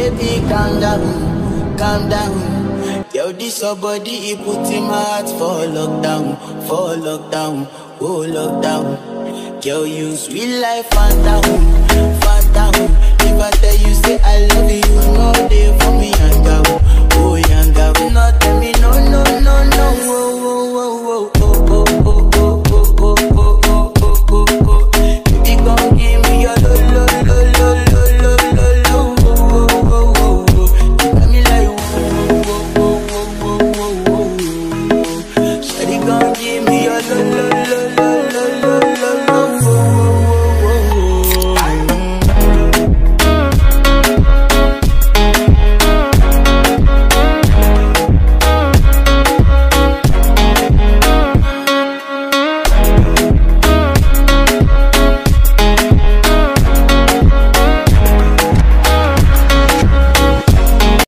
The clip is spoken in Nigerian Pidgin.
baby, calm down, calm down. Yo, this your body, it put in my heart for lockdown, oh lockdown. Yo, you sweet life, phantom, phantom. If I tell you, say I love you,